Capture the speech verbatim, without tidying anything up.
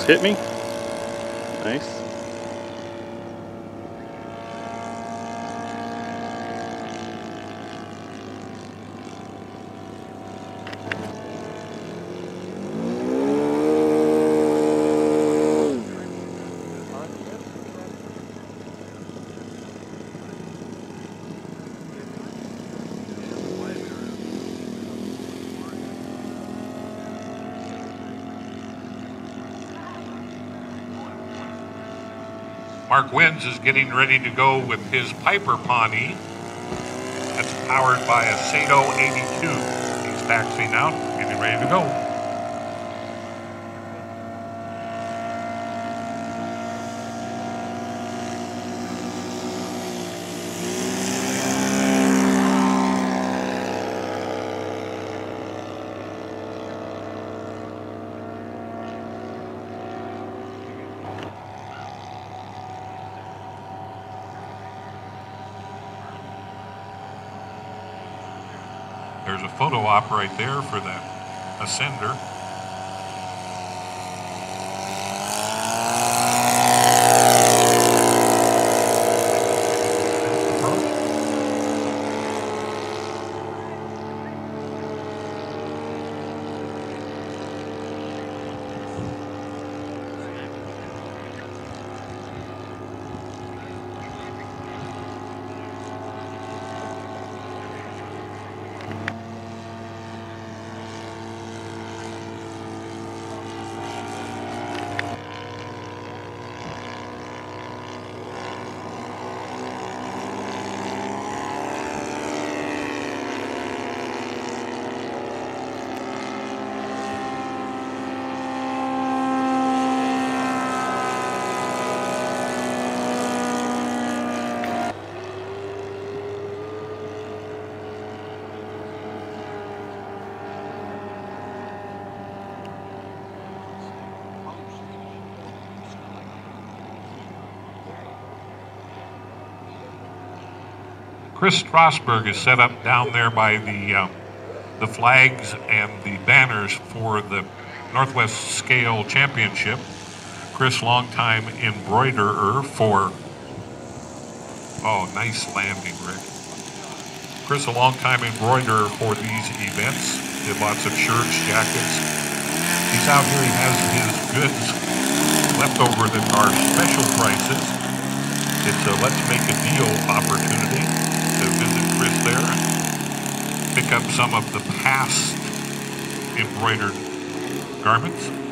hit me. Nice. Mark Wins is getting ready to go with his Piper Pawnee. That's powered by a Sato eighty-two. He's taxiing out, getting ready to go. There's a photo op right there for that Ascender. Chris Strasberg is set up down there by the uh, the flags and the banners for the Northwest Scale Championship. Chris, longtime embroiderer for, oh, nice landing, Rick. Chris, a longtime embroiderer for these events. Did lots of shirts, jackets. He's out here, he has his goods left over that are special prices. It's a let's make a deal opportunity to visit Chris there and pick up some of the past embroidered garments.